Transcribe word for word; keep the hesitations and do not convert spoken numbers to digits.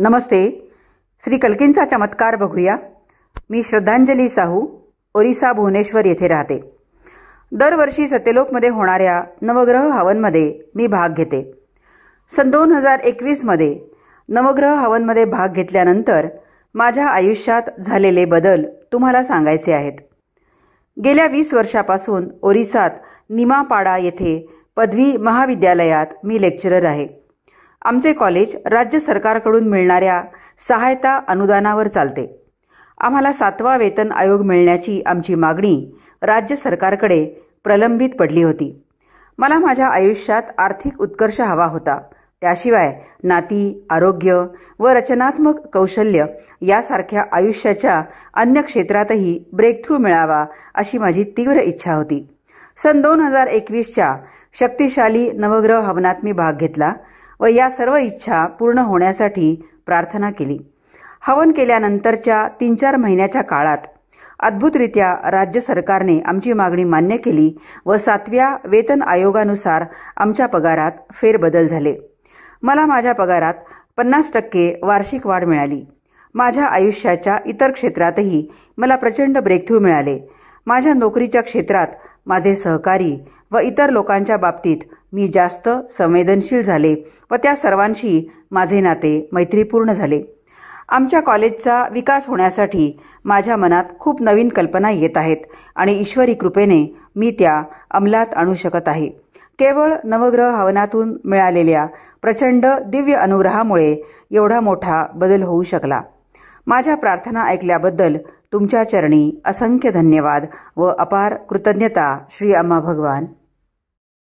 नमस्ते. श्री कल्कींचा चमत्कार बघूया. मी श्रद्धांजली साहू, ओरिसा भुवनेश्वर येथे राहते. दरवर्षी सत्यलोकमध्ये होणाऱ्या नवग्रह हवनमध्ये मी भाग घेते. सन दोन हजार एकवीसमध्ये नवग्रह हवनमध्ये भाग घेतल्यानंतर माझ्या आयुष्यात झालेले बदल तुम्हाला सांगायचे आहेत. गेल्या वीस वर्षापासून ओरिसात निमापाडा येथे पदवी महाविद्यालयात मी लेक्चरर आहे. आमचे कॉलेज राज्य सरकारकडून मिळणाऱ्या सहायता अनुदानावर चालते. आम्हाला सातवा वेतन आयोग मिळण्याची आमची मागणी राज्य सरकारकडे प्रलंबित पडली होती. मला माझ्या आयुष्यात आर्थिक उत्कर्ष हवा होता. त्याशिवाय नाती, आरोग्य व रचनात्मक कौशल्य यासारख्या आयुष्याच्या अन्य क्षेत्रातही ब्रेकथ्रू मिळावा अशी माझी तीव्र इच्छा होती. सन दोन हजार एकवीसच्या शक्तिशाली नवग्रह हवनात मी भाग घेतला व या सर्व इच्छा पूर्ण होण्यासाठी प्रार्थना केली. हवन केल्यानंतरच्या तीन चार महिन्याच्या काळात अद्भुतरित्या राज्य सरकारने आमची मागणी मान्य केली व सातव्या वेतन आयोगानुसार आमच्या पगारात फेरबदल झाले. मला माझ्या पगारात पन्नास टक्के वार्षिक वाढ मिळाली. माझ्या आयुष्याच्या इतर क्षेत्रातही मला प्रचंड ब्रेकथ्रू मिळाले. माझ्या नोकरीच्या क्षेत्रात माझे सहकारी व इतर लोकांच्या बाबतीत मी जास्त संवेदनशील झाले व त्या सर्वांशी माझे नाते मैत्रीपूर्ण झाले. आमच्या कॉलेजचा विकास होण्यासाठी माझ्या मनात खूप नवीन कल्पना येत आहेत आणि ईश्वरी कृपेने मी त्या अंमलात आणू शकत आहे. केवळ नवग्रह हवनातून मिळालेल्या प्रचंड दिव्य अनुग्रहामुळे एवढा मोठा बदल होऊ शकला. माझ्या प्रार्थना ऐकल्याबद्दल तुमच्या चरणी असंख्य धन्यवाद व अपार कृतज्ञता. श्री अम्मा भगवान.